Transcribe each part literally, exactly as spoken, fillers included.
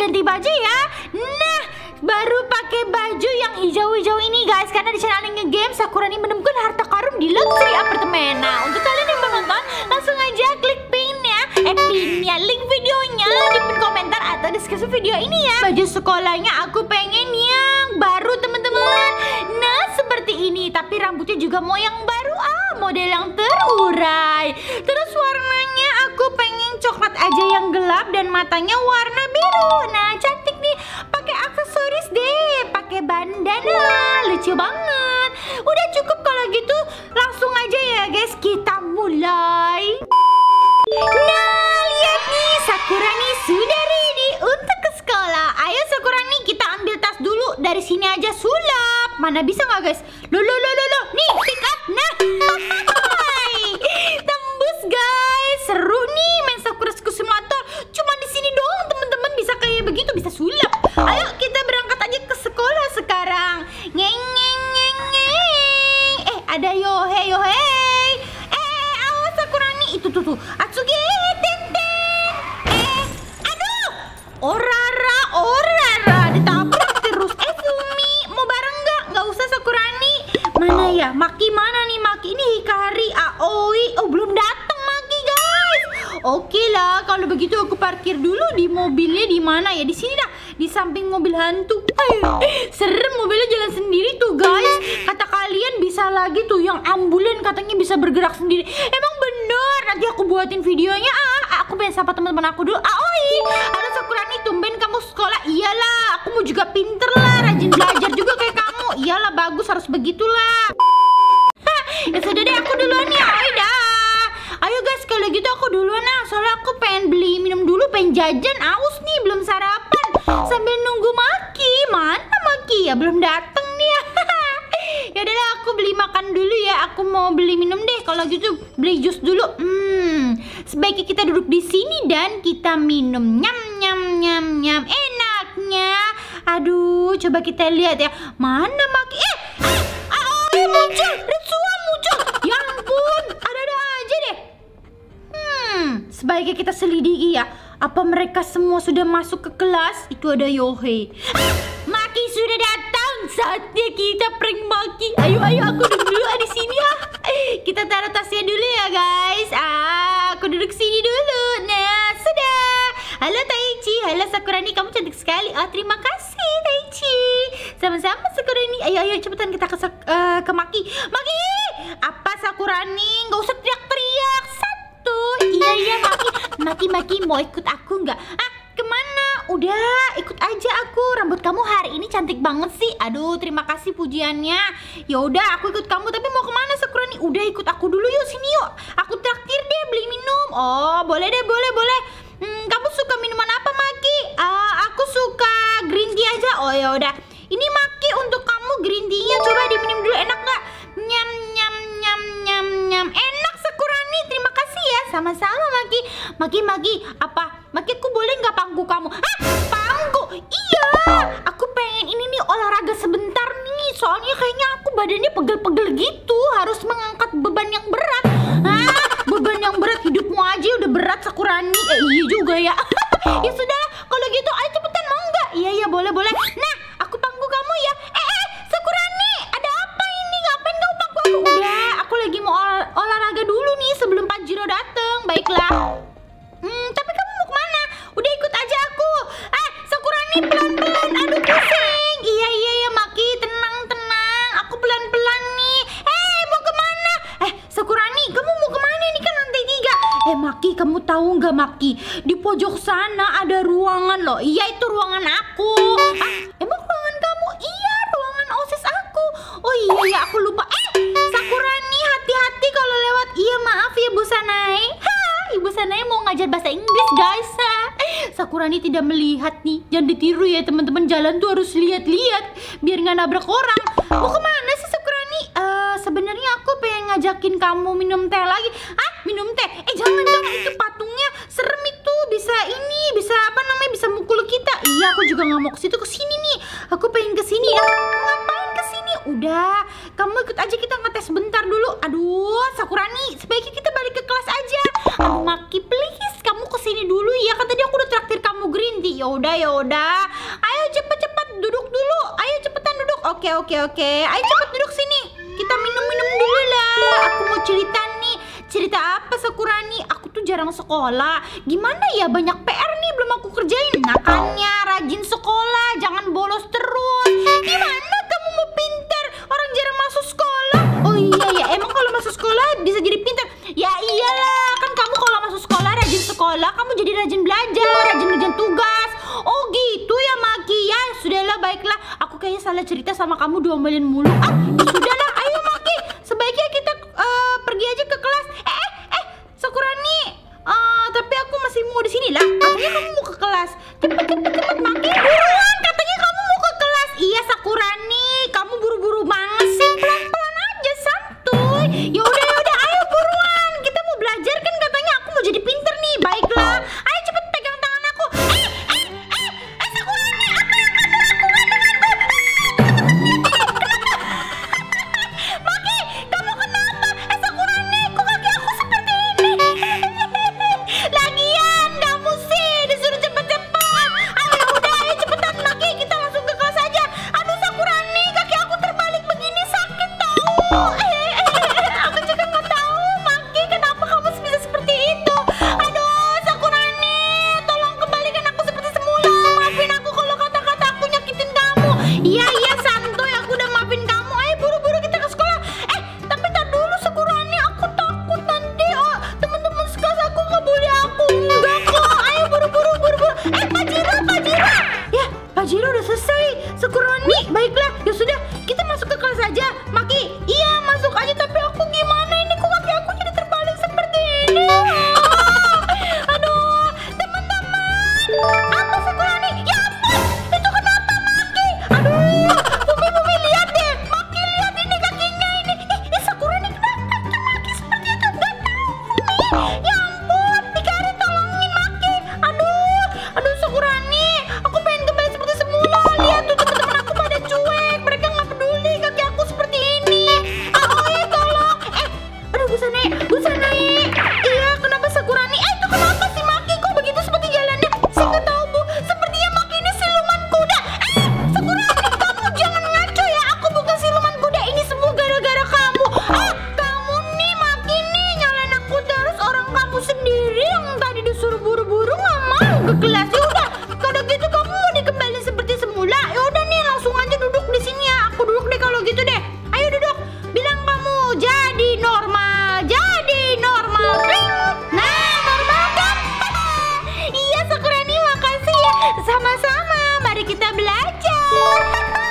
ganti baju ya. Nah, baru pakai baju yang hijau-hijau ini guys, karena di channel Ngegame Sakurani menemukan harta karun di luxury apartemen. Nah, untuk kalian yang mau nonton, langsung aja klik pinnya, eh pinnya, link videonya di pin komentar atau deskripsi video ini ya. Baju sekolahnya aku pengen yang baru teman-teman. Nah, seperti ini, tapi rambutnya juga mau yang baru, ah model yang terurai. Terus warnanya aku pengen coklat aja yang gelap dan matanya warna biru. Nah, cantik nih. Pakai aksesoris deh, pakai bandana, lucu banget. Udah cukup kalau gitu, langsung aja ya guys, kita mulai. Nah, lihat nih, Sakurani sudah ready untuk ke sekolah. Ayo Sakurani, kita ambil tas dulu. Dari sini aja sulap. Mana bisa nggak guys? Loh, loh, loh, loh, loh. Nih, pick up. Nah, tembus guys. Seru nih main Sakura School Simulator. Cuma di sini doang teman-teman bisa kayak begitu, bisa sulap. Ayo kita berangkat aja ke sekolah sekarang. Ngeng ngeng ngeng ngeng. Eh, ada Yohei Yohei. Eh, awas Sakurani. Itu tuh tuh. Atsuki, ten ten. Eh, aduh. Orara, orara. Ditabrak terus. Eh, Fumi, mau bareng nggak? Nggak usah Sakurani. Mana ya? Maki mana nih Maki? Ini Hikari, Aoi. Oh, belum datang Maki guys. Oke lah, kalau begitu aku parkir dulu di mobilnya. Di mana ya? Di sini dah, di samping mobil hantu. Eh, serem mobilnya jalan sendiri tuh guys. Kata kalian bisa lagi tuh yang ambulan katanya bisa bergerak sendiri. Emang bener? Nanti aku buatin videonya. Ah, aku pengen sapa teman-teman aku dulu. Aoi, halo Sakurani, tumben kamu sekolah. Iyalah, aku mau juga pinter lah, rajin belajar juga kayak kamu. Iyalah, bagus, harus begitulah. Hah, ya sudah deh, aku duluan ya. Ayo dah. Ayo guys, kalau gitu aku duluan nah. Soalnya aku pengen beli minum dulu, pengen jajan. Aus nih, belum sarapan. Sambil nunggu Maki. Mana Maki ya? Belum dateng nih ya. Ya udahlah, aku beli makan dulu ya. Aku mau beli minum deh. Kalau gitu beli jus dulu. Hmm, sebaiknya kita duduk di sini dan kita minum. Nyam nyam nyam nyam. Enaknya. Aduh, coba kita lihat ya. Mana Maki? Eh, eh, Aoi muncul. Ritsua muncul. Ya ampun, ada-ada aja deh. Hmm, sebaiknya kita selidiki ya. Apa mereka semua sudah masuk ke kelas? Itu ada Yohei. Ah, Maki sudah datang. Saatnya kita prank Maki. Ayo, ayo, aku duduk dulu di sini ya. Kita taruh tasnya dulu ya guys. Ah, aku duduk sini dulu. Nah, sudah. Halo Taichi, halo Sakurani, kamu cantik sekali. Oh, terima kasih Taichi. Sama-sama Sakurani. Ayo, ayo, cepetan kita ke uh, ke Maki. Maki, apa Sakurani? Nggak usah teriak-teriak. Satu. Iya, iya Maki. Maki, Maki, mau ikut aku nggak? Ah, kemana? Udah, ikut aja aku. Rambut kamu hari ini cantik banget sih. Aduh, terima kasih pujiannya. Ya udah, aku ikut kamu. Tapi mau kemana Sakurani? Udah, ikut aku dulu yuk, sini yuk. Aku traktir deh beli minum. Oh, boleh deh, boleh, boleh. Hmm, kamu suka minuman apa Maki? Uh, aku suka green tea aja. Oh ya udah. Ini Maki untuk kamu green tea-nya. Coba diminum dulu, enak nggak? Nyam nyam nyam nyam nyam. Enak Sakurani, terima kasih ya. Sama-sama Maki. Maki, Maki, apa? Maki, aku boleh nggak pangku kamu? Hah? Pangku? Iya. Aku pengen ini nih olahraga sebentar nih. Soalnya kayaknya aku badannya pegel-pegel gitu. Harus mengangkat beban yang berat. Hah? Beban yang berat? Hidupmu aja udah berat Sakurani. Eh iya juga ya. Ya sudah, kalau gitu ayo cepetan, mau nggak? Iya, iya, boleh, boleh. Nah, aku pangku kamu ya. Eh, eh, Sakurani, ada apa ini? Ngapain kamu pangku aku? Udah, aku lagi mau ol olahraga dulu nih sebelum Pajiro dateng. Baiklah. Hmm, tapi kamu mau kemana? Udah ikut aja aku. Eh, Sakurani, pelan-pelan. Aduh, pusing. Iya, iya, ya Maki, tenang, tenang. Aku pelan-pelan nih. Eh, mau kemana? Eh, Sakurani, kamu mau kemana? Ini kan lantai tiga. Eh, Maki, kamu tahu nggak Maki? Di pojok sana ada ruangan loh. Iya, itu ruangan aku. Ah, emang ruangan kamu? Iya, ruangan OSIS aku. Oh iya, ya aku lupa. Eh, Sakurani, hati-hati kalau lewat. Iya, maaf ya Bu Sanae. Hah, Ibu Sanae mau ngajar bahasa Inggris guys. Sakurani tidak melihat nih. Jangan ditiru ya teman-teman. Jalan tuh harus lihat-lihat biar nggak nabrak orang. Mau kemana sih Sakurani? Uh, sebenarnya aku pengen ngajakin kamu minum teh lagi. Ah, minum teh? Eh jangan dong, itu patungnya serem itu. Bisa ini, bisa apa namanya, bisa mukul kita. Iya, aku juga nggak mau ke situ, ke sini nih. Aku pengen ke sini ya. Ngapain ke sini? Udah, kamu ikut aja, kita ngetes bentar dulu. Aduh, Sakurani, sebaiknya kita balik ke kelas aja. Aduh Maki, please, kamu kesini dulu ya. Kan tadi aku udah traktir kamu green tea. Maki. Yaudah yaudah. Ayo cepet-cepet duduk dulu. Ayo cepetan duduk. Oke oke oke. Ayo cepet duduk sini. Kita minum-minum dulu lah. Aku mau cerita nih. Cerita apa Sakurani? Aku tuh jarang sekolah. Gimana ya, banyak P R nih belum aku kerjain. Makanya rajin sekolah, jangan bolos terus. Gimana kamu mau pinter? Orang jarang masuk sekolah. Oh iya ya, emang kalau masuk sekolah bisa jadi pinter? Ya iyalah, kan kamu kalau masuk sekolah rajin sekolah, kamu jadi rajin belajar, rajin ngerjain tugas. Oh gitu ya Maki. Ya sudahlah, baiklah. Aku kayaknya salah cerita sama kamu, diomelin mulu. Ah, ya sudahlah, ayo Maki. Sebaiknya kita uh, pergi aja ke kelas. Eh, eh, eh, Sakurani. Uh, tapi aku masih mau di sini lah. Katanya kamu mau ke kelas. Cepet, cepet, cepet Maki. Buruan, katanya kamu mau ke kelas. Iya Sakurani, kamu buru-buru banget sih. Pelan-pelan aja, santuy. Yaudah, yaudah, ayo buruan. Kita mau belajar kan, katanya aku mau jadi pinter nih. Baiklah, ayo cepet pegang tangan aku. Eh, eh, eh, eh Sakurani, apa yang kamu lakukan denganku? Maki, kamu kenapa? Eh Sakurani, kok kaki aku seperti ini? Lagian kamu sih disuruh cepet-cepet. Ayo udah, ayo cepetan Maki, kita langsung ke kelas aja. Aduh Sakurani, kaki aku terbalik begini sakit tau. Eh, eh, eh, aku juga nggak tahu Maki, kenapa kamu bisa seperti itu. Aduh Sakurani, tolong kembalikan aku seperti semula. Maafin aku kalau kata-kata aku nyakitin kamu. Iya iya santuy, aku udah maafin kamu. Ayo buru-buru kita ke sekolah. Eh tapi tar dulu Sakurani, aku takut nanti oh teman-teman sekelas aku nggak bully aku. Enggak kok. Ayo buru-buru buru-buru. Eh Pak Jiro, Pak Jiro. Ya Pak Jiro udah selesai. Sakurani, baiklah. Ya sudah, kita masuk ke kelas aja. Maki, iya masuk aja. Tapi aku gimana ini? Kok kaki aku jadi terbalik seperti ini? Ah, aduh, teman-teman. Apa Sakurani? Ya ampun, itu kenapa Maki? Aduh, Bumi Bumi lihat deh. Maki lihat ini kakinya ini. Eh, eh Sakurani kenapa itu Maki seperti itu? Gak tahu Bumi. Ya ampun, Hikari tolongin Maki. Aduh, aduh Sakurani, aku pengen kembali seperti semula. Lihat tuh teman-teman aku pada cuek. Mereka nggak peduli kaki aku seperti ini. Ah, oh ya tolong. Eh, aduh Busane, Busane. Iya, kenapa Sakurani? Eh, itu kenapa sih Maki? Kok begitu seperti jalannya? Saya nggak tahu Bu. Sepertinya Maki ini siluman kuda. Eh, Sakurani, kamu jangan ngaco ya. Aku bukan siluman kuda. Ini semua gara-gara kamu. Ah, kamu nih Maki nih nyalain aku terus. Orang kamu sendiri yang tadi disuruh buru-buru nggak mau ke kelas. Ya udah, kalau gitu kamu mau dikembali seperti semula. Ya udah nih, langsung aja duduk di sini ya. Aku duduk deh kalau gitu deh. Ayo duduk. Bilang kamu jadi normal, jadi normal. Ring. Nah, normal kan? Iya Sakurani, makasih ya. Sama-sama. Mari kita belajar.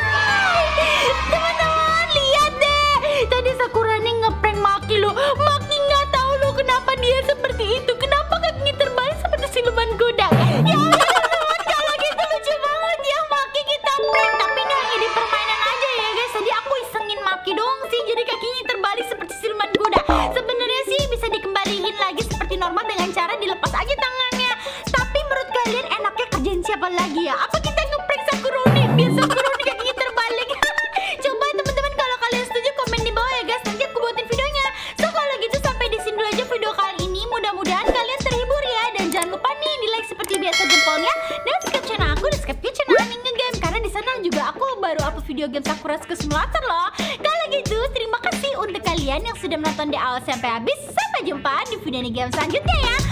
Teman-teman, lihat deh. Tadi Sakurani ngeprank Maki loh. Maki nggak tahu loh kenapa dia seperti itu. Kenapa kakinya terbalik seperti siluman kuda? Ya udah teman-teman, kalau gitu lucu banget ya Maki kita prank. Tapi ini hanya di permainan aja ya guys. Tadi aku isengin Maki doang sih, jadi kakinya terbalik seperti siluman kuda. Sebenarnya sih bisa dikembaliin lagi seperti normal dengan cara dilepas aja tangannya. Tapi menurut kalian enaknya kerjain siapa lagi ya? Apa kita ngeprank Sakurani biar Sakurani kakinya terbalik? Coba teman-teman, kalau kalian setuju komen di bawah ya guys. Nanti aku buatin videonya. So kalau gitu sampai di sini dulu aja video kali ini. Mudah-mudahan kalian terhibur ya. Dan jangan lupa nih di like seperti biasa jempolnya. Dan subscribe channel aku, dan subscribe channel Aning Ngegame. Karena di sana juga aku baru upload video game Sakura School Simulator loh. Kalau gitu terima kasih untuk kalian yang sudah menonton di awal sampai habis. Sampai jumpa di video game selanjutnya ya.